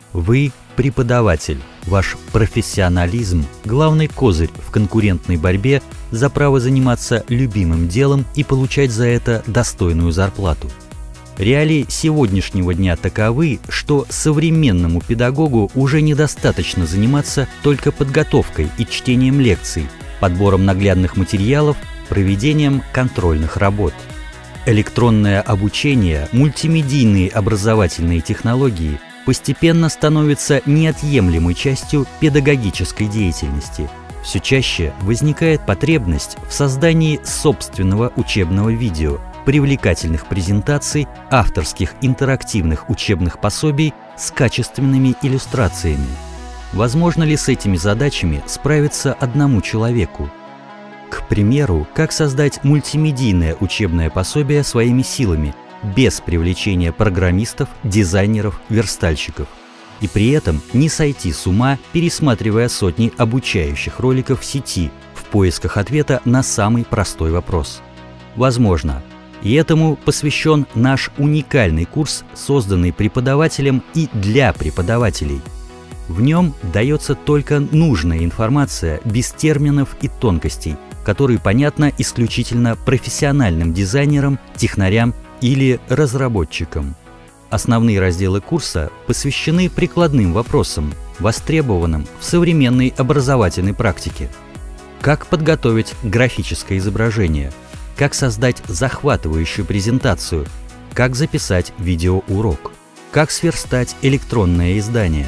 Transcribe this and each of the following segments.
Вы преподаватель. Ваш профессионализм – главный козырь в конкурентной борьбе за право заниматься любимым делом и получать за это достойную зарплату. Реалии сегодняшнего дня таковы, что современному педагогу уже недостаточно заниматься только подготовкой и чтением лекций, подбором наглядных материалов, проведением контрольных работ. Электронное обучение, мультимедийные образовательные технологии постепенно становятся неотъемлемой частью педагогической деятельности. Все чаще возникает потребность в создании собственного учебного видео, привлекательных презентаций, авторских интерактивных учебных пособий с качественными иллюстрациями. Возможно ли с этими задачами справиться одному человеку? К примеру, как создать мультимедийное учебное пособие своими силами, без привлечения программистов, дизайнеров, верстальщиков, и при этом не сойти с ума, пересматривая сотни обучающих роликов в сети в поисках ответа на самый простой вопрос. Возможно. И этому посвящен наш уникальный курс, созданный преподавателем и для преподавателей. В нем дается только нужная информация без терминов и тонкостей, которые понятны исключительно профессиональным дизайнерам, технарям или разработчикам. Основные разделы курса посвящены прикладным вопросам, востребованным в современной образовательной практике. Как подготовить графическое изображение, как создать захватывающую презентацию, как записать видеоурок, как сверстать электронное издание.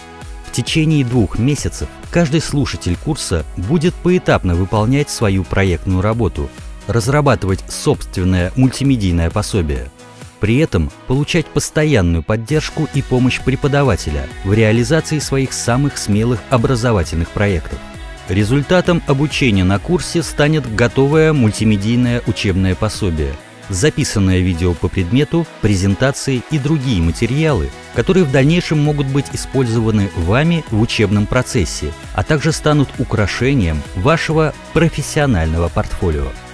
В течение 2 месяцев каждый слушатель курса будет поэтапно выполнять свою проектную работу, разрабатывать собственное мультимедийное пособие, при этом получать постоянную поддержку и помощь преподавателя в реализации своих самых смелых образовательных проектов. Результатом обучения на курсе станет готовое мультимедийное учебное пособие, записанное видео по предмету, презентации и другие материалы, которые в дальнейшем могут быть использованы вами в учебном процессе, а также станут украшением вашего профессионального портфолио.